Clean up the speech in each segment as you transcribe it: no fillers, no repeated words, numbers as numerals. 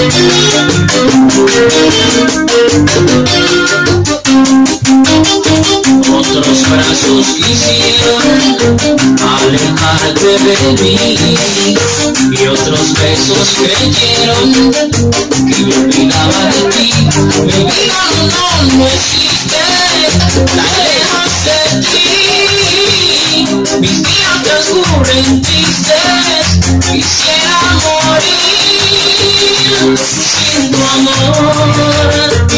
Otros brazos quisieron alejarte de mí y otros besos creyeron que me olvidaba de ti. Mi vida no existe tan lejos de ti. Mis días transcurren tristes, quisiera morir sin tu amor,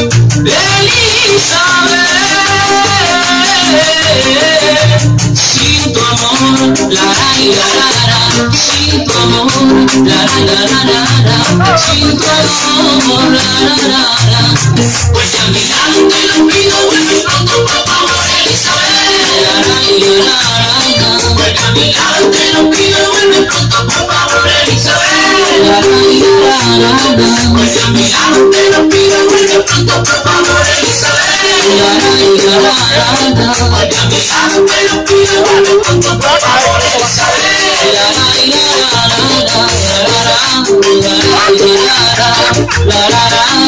Elizabeth. Sin tu amor, la la la la, sin tu amor, la la la la, sin tu amor, la la la. Pues a mi lado te lo pido, vuelve pronto por favor, Elizabeth. La la la la, pues a mi lado te lo pido, vuelve pronto por favor, Elizabeth. La la la la, pues a mi lado te lo pido, vuelve pronto por favor, Elizabeth. La la la la, pues a mi lado te lo pido, vuelve pronto por favor, Elizabeth. La la la la la, la la la la, la la la la.